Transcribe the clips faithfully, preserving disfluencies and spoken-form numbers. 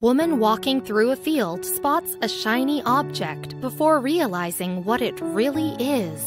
Woman walking through a field spots a shiny object before realizing what it really is.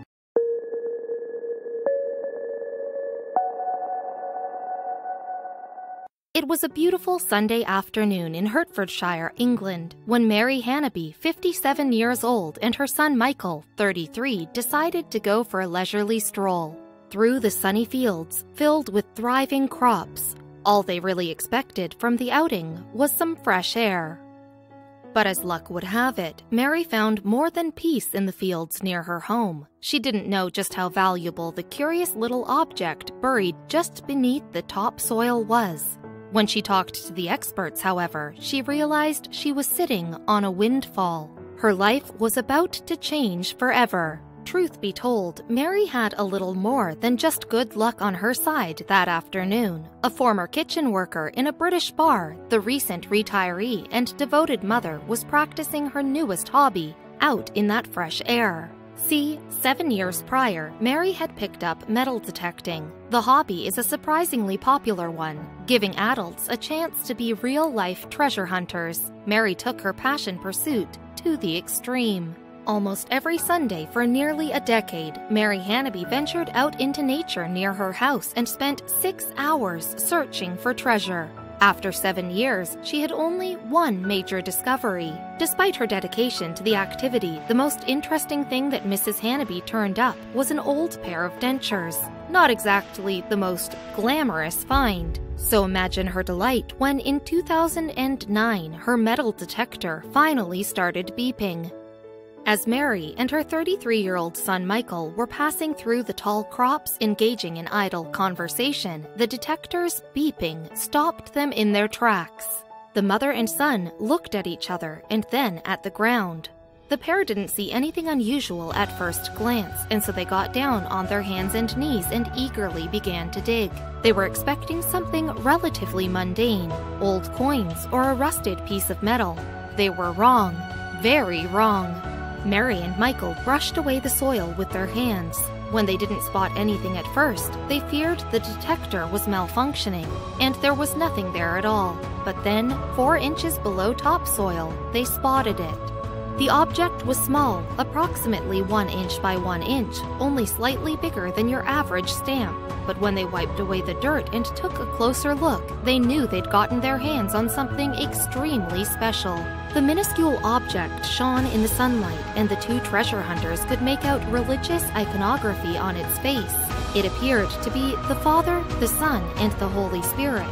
It was a beautiful Sunday afternoon in Hertfordshire, England, when Mary Hannaby, fifty-seven years old, and her son Michael, thirty-three, decided to go for a leisurely stroll through the sunny fields filled with thriving crops. All they really expected from the outing was some fresh air. But as luck would have it, Mary found more than peace in the fields near her home. She didn't know just how valuable the curious little object buried just beneath the topsoil was. When she talked to the experts, however, she realized she was sitting on a windfall. Her life was about to change forever. Truth be told, Mary had a little more than just good luck on her side that afternoon. A former kitchen worker in a British bar, the recent retiree and devoted mother was practicing her newest hobby, out in that fresh air. See, seven years prior, Mary had picked up metal detecting. The hobby is a surprisingly popular one, giving adults a chance to be real-life treasure hunters. Mary took her passion pursuit to the extreme. Almost every Sunday for nearly a decade, Mary Hannaby ventured out into nature near her house and spent six hours searching for treasure. After seven years, she had only one major discovery. Despite her dedication to the activity, the most interesting thing that Missus Hannaby turned up was an old pair of dentures. Not exactly the most glamorous find. So imagine her delight when in two thousand nine, her metal detector finally started beeping. As Mary and her thirty-three-year-old son Michael were passing through the tall crops engaging in idle conversation, the detector's beeping stopped them in their tracks. The mother and son looked at each other and then at the ground. The pair didn't see anything unusual at first glance, and so they got down on their hands and knees and eagerly began to dig. They were expecting something relatively mundane, old coins or a rusted piece of metal. They were wrong, very wrong. Mary and Michael brushed away the soil with their hands. When they didn't spot anything at first, they feared the detector was malfunctioning, and there was nothing there at all. But then, four inches below topsoil, they spotted it. The object was small, approximately one inch by one inch, only slightly bigger than your average stamp. But when they wiped away the dirt and took a closer look, they knew they'd gotten their hands on something extremely special. The minuscule object shone in the sunlight, and the two treasure hunters could make out religious iconography on its face. It appeared to be the Father, the Son, and the Holy Spirit.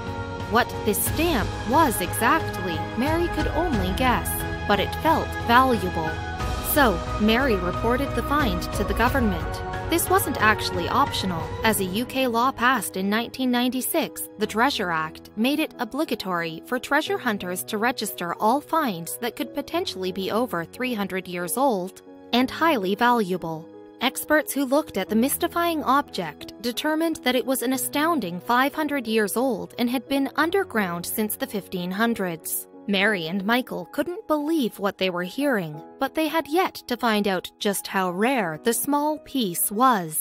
What this stamp was exactly, Mary could only guess, but it felt valuable. So, Mary reported the find to the government. This wasn't actually optional, as a U K law passed in nineteen ninety-six, the Treasure Act, made it obligatory for treasure hunters to register all finds that could potentially be over three hundred years old and highly valuable. Experts who looked at the mystifying object determined that it was an astounding five hundred years old and had been underground since the fifteen hundreds. Mary and Michael couldn't believe what they were hearing, but they had yet to find out just how rare the small piece was.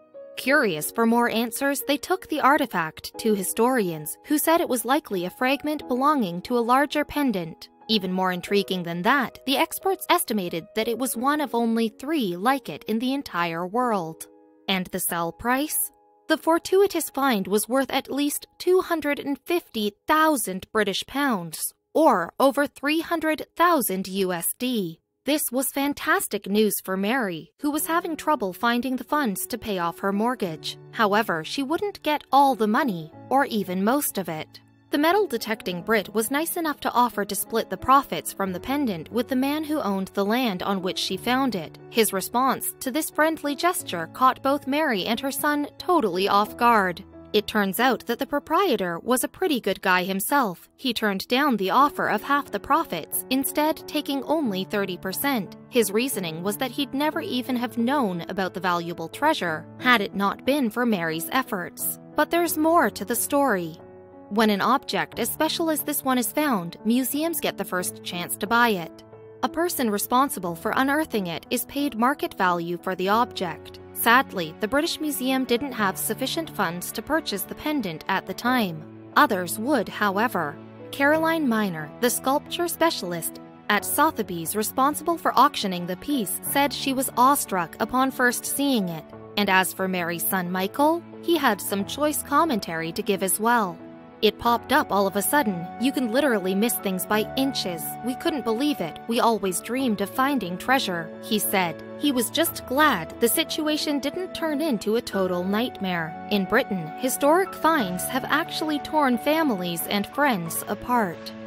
Curious for more answers, they took the artifact to historians, who said it was likely a fragment belonging to a larger pendant. Even more intriguing than that, the experts estimated that it was one of only three like it in the entire world. And the sell price? The fortuitous find was worth at least two hundred fifty thousand British pounds, or over three hundred thousand U S D. This was fantastic news for Mary, who was having trouble finding the funds to pay off her mortgage. However, she wouldn't get all the money, or even most of it. The metal-detecting Brit was nice enough to offer to split the profits from the pendant with the man who owned the land on which she found it. His response to this friendly gesture caught both Mary and her son totally off guard. It turns out that the proprietor was a pretty good guy himself. He turned down the offer of half the profits, instead taking only thirty percent. His reasoning was that he'd never even have known about the valuable treasure had it not been for Mary's efforts. But there's more to the story. When an object as special as this one is found, museums get the first chance to buy it. A person responsible for unearthing it is paid market value for the object. Sadly, the British Museum didn't have sufficient funds to purchase the pendant at the time. Others would, however. Caroline Miner, the sculpture specialist at Sotheby's responsible for auctioning the piece, said she was awestruck upon first seeing it. And as for Mary's son Michael, he had some choice commentary to give as well. "It popped up all of a sudden. You can literally miss things by inches. We couldn't believe it. We always dreamed of finding treasure," he said. He was just glad the situation didn't turn into a total nightmare. In Britain, historic finds have actually torn families and friends apart.